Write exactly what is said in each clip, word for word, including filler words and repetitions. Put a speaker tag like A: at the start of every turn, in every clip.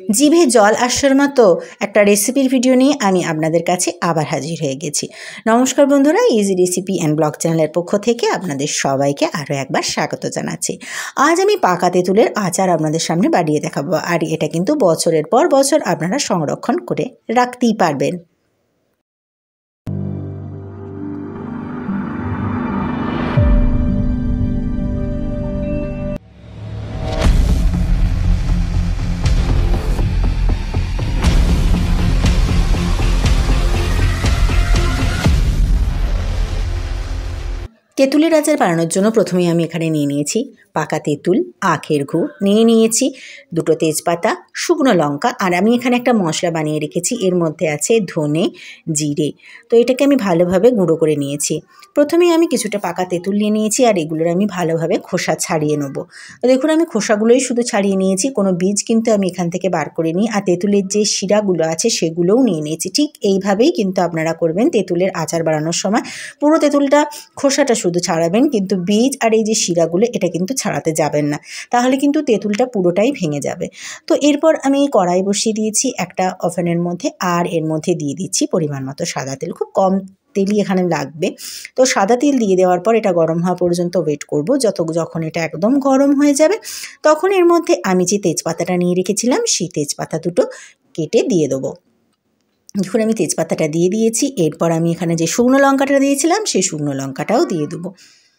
A: জিভে জল আসার মতো একটা রেসিপির ভিডিও নিয়ে আমি আপনাদের কাছে আবার হাজির হয়ে গেছি। নমস্কার বন্ধুরা, ইজি রেসিপি অ্যান্ড ব্লগ চ্যানেলের পক্ষ থেকে আপনাদের সবাইকে আরও একবার স্বাগত জানাচ্ছি। আজ আমি পাকা তেঁতুলের আচার আপনাদের সামনে বানিয়ে দেখাবো, আর এটা কিন্তু বছরের পর বছর আপনারা সংরক্ষণ করে রাখতেই পারবেন। তেঁতুলের আচার বানানোর জন্য প্রথমেই আমি এখানে নিয়ে নিয়েছি পাকা তেঁতুল, আখের গুড় নিয়ে নিয়েছি, দুটো তেজপাতা, শুকনো লঙ্কা, আর আমি এখানে একটা মশলা বানিয়ে রেখেছি। এর মধ্যে আছে ধনে, জিরে। তো এটাকে আমি ভালোভাবে গুঁড়ো করে নিয়েছি। প্রথমেই আমি কিছুটা পাকা তেঁতুল নিয়ে নিয়েছি, আর এগুলোর আমি ভালোভাবে খোসা ছাড়িয়ে নেব। তো দেখুন, আমি খোসাগুলোই শুধু ছাড়িয়ে নিয়েছি, কোনো বীজ কিন্তু আমি এখান থেকে বার করে নিই। আর তেঁতুলের যে শিরাগুলো আছে সেগুলোও নিয়ে নিয়েছি। ঠিক এইভাবেই কিন্তু আপনারা করবেন তেঁতুলের আচার বানানোর সময়। পুরো তেঁতুলটা খোসাটা শুধু ছাড়াবেন, কিন্তু বীজ আর এই যে শিরাগুলো এটা কিন্তু ছাড়াতে যাবেন না, তাহলে কিন্তু তেঁতুলটা পুরোটাই ভেঙে যাবে। তো এরপর আমি কড়াই বসিয়ে দিয়েছি একটা ওভেনের মধ্যে, আর এর মধ্যে দিয়ে দিচ্ছি পরিমাণ মতো সাদা তেল। খুব কম তেলই এখানে লাগবে। তো সাদা তেল দিয়ে দেওয়ার পর এটা গরম হওয়া পর্যন্ত ওয়েট করব। যত যখন এটা একদম গরম হয়ে যাবে তখন এর মধ্যে আমি যে তেজপাতাটা নিয়ে রেখেছিলাম সেই তেজপাতা দুটো কেটে দিয়ে দেবো। দেখুন, আমি তেজপাতাটা দিয়ে দিয়েছি। এরপর আমি এখানে যে শুকনো লঙ্কাটা দিয়েছিলাম সেই শুকনো লঙ্কাটাও দিয়ে দেবো।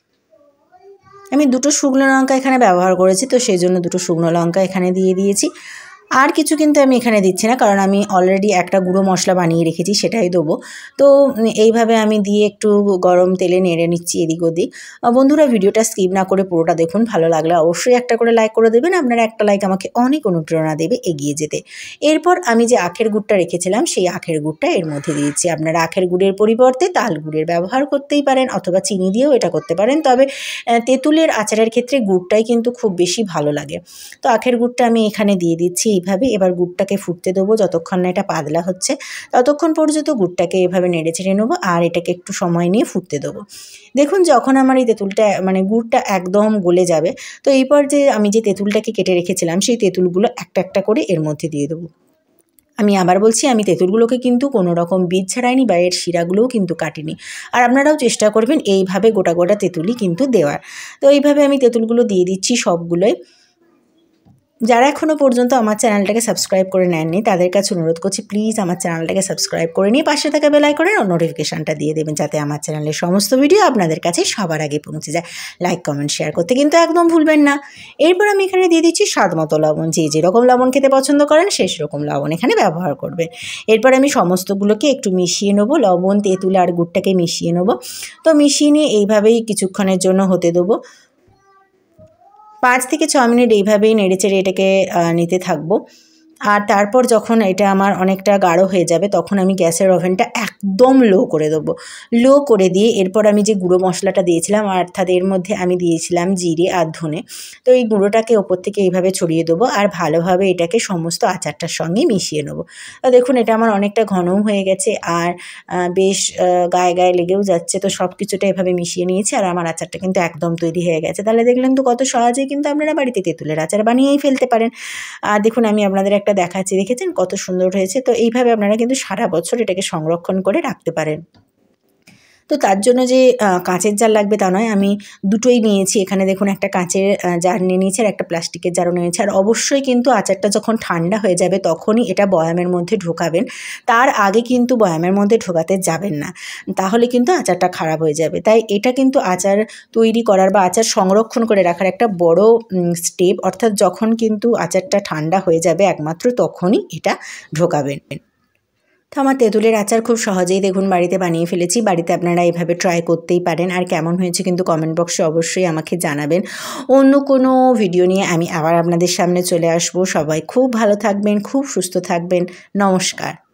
A: আমি দুটো শুকনো লঙ্কা এখানে ব্যবহার করেছি, তো সেই জন্য দুটো শুকনো লঙ্কা এখানে দিয়ে দিয়েছি। আর কিছু কিন্তু আমি এখানে দিচ্ছি না, কারণ আমি অলরেডি একটা গুঁড়ো মশলা বানিয়ে রেখেছি, সেটাই দেবো। তো এইভাবে আমি দিয়ে একটু গরম তেলে নেড়ে নিচ্ছি এদিক ওদিক। বন্ধুরা, ভিডিওটা স্কিপ না করে পুরোটা দেখুন। ভালো লাগলে অবশ্যই একটা করে লাইক করে দেবেন। আপনারা একটা লাইক আমাকে অনেক অনুপ্রেরণা দেবে এগিয়ে যেতে। এরপর আমি যে আখের গুড়টা রেখেছিলাম সেই আখের গুড়টা এর মধ্যে দিয়েছি। আপনারা আখের গুড়ের পরিবর্তে তাল গুড়ের ব্যবহার করতেই পারেন, অথবা চিনি দিয়েও এটা করতে পারেন। তবে তেঁতুলের আচারের ক্ষেত্রে গুড়টাই কিন্তু খুব বেশি ভালো লাগে। তো আখের গুড়টা আমি এখানে দিয়ে দিচ্ছি এইভাবে। এবার গুড়টাকে ফুটতে দেবো, যতক্ষণ না এটা পাতলা হচ্ছে ততক্ষণ পর্যন্ত গুড়টাকে এভাবে নেড়ে চেড়ে নেবো, আর এটাকে একটু সময় নিয়ে ফুটতে দেবো। দেখুন, যখন আমার এই তেঁতুলটা মানে গুড়টা একদম গলে যাবে, তো এরপর যে আমি যে তেঁতুলটাকে কেটে রেখেছিলাম সেই তেঁতুলগুলো একটা একটা করে এর মধ্যে দিয়ে দেবো। আমি আবার বলছি, আমি তেঁতুলগুলোকে কিন্তু কোনো রকম বীজ ছাড়াইনি বা এর শিরাগুলোও কিন্তু কাটিনি। আর আপনারাও চেষ্টা করবেন এইভাবে গোটা গোটা তেঁতুলই কিন্তু দেওয়ার। তো এইভাবে আমি তেঁতুলগুলো দিয়ে দিচ্ছি সবগুলোই। যারা এখনও পর্যন্ত আমার চ্যানেলটাকে সাবস্ক্রাইব করে নেননি তাদের কাছে অনুরোধ করছি, প্লিজ আমার চ্যানেলটাকে সাবস্ক্রাইব করে নিয়ে পাশে থাকা বেল আইকনের নোটিফিকেশানটা দিয়ে দেবেন, যাতে আমার চ্যানেলের সমস্ত ভিডিও আপনাদের কাছে সবার আগে পৌঁছে যায়। লাইক, কমেন্ট, শেয়ার করতে কিন্তু একদম ভুলবেন না। এরপর আমি এখানে দিয়ে দিচ্ছি স্বাদ মতো লবণ। যে যেরকম লবণ খেতে পছন্দ করেন সেই সেরকম লবণ এখানে ব্যবহার করবেন। এরপর আমি সমস্তগুলোকে একটু মিশিয়ে নেবো, লবণ, তেঁতুল আর গুড়টাকে মিশিয়ে নেবো। তো মিশিয়ে নিয়ে এইভাবেই কিছুক্ষণের জন্য হতে দেবো। পাঁচ থেকে ছ মিনিট এইভাবেই নেড়েচেড়ে এটাকে নিতে থাকবো। আর তারপর যখন এটা আমার অনেকটা গাঢ় হয়ে যাবে তখন আমি গ্যাসের ওভেনটা একদম লো করে দেবো। লো করে দিয়ে এরপর আমি যে গুঁড়ো মশলাটা দিয়েছিলাম, অর্থাৎ এর মধ্যে আমি দিয়েছিলাম জিরে আর ধনে, তো এই গুঁড়োটাকে ওপর থেকে এইভাবে ছড়িয়ে দেবো, আর ভালোভাবে এটাকে সমস্ত আচারটার সঙ্গে মিশিয়ে নেবো। দেখুন, এটা আমার অনেকটা ঘনও হয়ে গেছে, আর বেশ গায়ে গায়ে লেগেও যাচ্ছে। তো সব কিছুটা এভাবে মিশিয়ে নিয়েছি, আর আমার আচারটা কিন্তু একদম তৈরি হয়ে গেছে। তাহলে দেখলেন তো কত সহজেই কিন্তু আপনারা বাড়িতে তেঁতুলের আচার বানিয়েই ফেলতে পারেন। আর দেখুন, আমি আপনাদের একটা দেখাচ্ছি, দেখেছেন কত সুন্দর হয়েছে। তো এইভাবে আপনারা কিন্তু সারা বছর এটাকে সংরক্ষণ করে রাখতে পারেন। তো তার জন্য যে কাঁচের জার লাগবে তা নয়, আমি দুটোই নিয়েছি। এখানে দেখুন, একটা কাঁচের জার নিয়ে নিয়েছি আর একটা প্লাস্টিকের জারও নিয়েছি। আর অবশ্যই কিন্তু আচারটা যখন ঠান্ডা হয়ে যাবে তখনই এটা বয়ামের মধ্যে ঢোকাবেন, তার আগে কিন্তু বয়ামের মধ্যে ঢোকাতে যাবেন না, তাহলে কিন্তু আচারটা খারাপ হয়ে যাবে। তাই এটা কিন্তু আচার তৈরি করার বা আচার সংরক্ষণ করে রাখার একটা বড় স্টেপ, অর্থাৎ যখন কিন্তু আচারটা ঠান্ডা হয়ে যাবে একমাত্র তখনই এটা ঢোকাবেন। তো আমার তেঁতুলের আচার খুব সহজেই দেখুন বাড়িতে বানিয়ে ফেলেছি। বাড়িতে আপনারা এইভাবে ট্রাই করতেই পারেন। আর কেমন হয়েছে কিন্তু কমেন্ট বক্সে অবশ্যই আমাকে জানাবেন। অন্য কোনো ভিডিও নিয়ে আমি আবার আপনাদের সামনে চলে আসব। সবাই খুব ভালো থাকবেন, খুব সুস্থ থাকবেন। নমস্কার।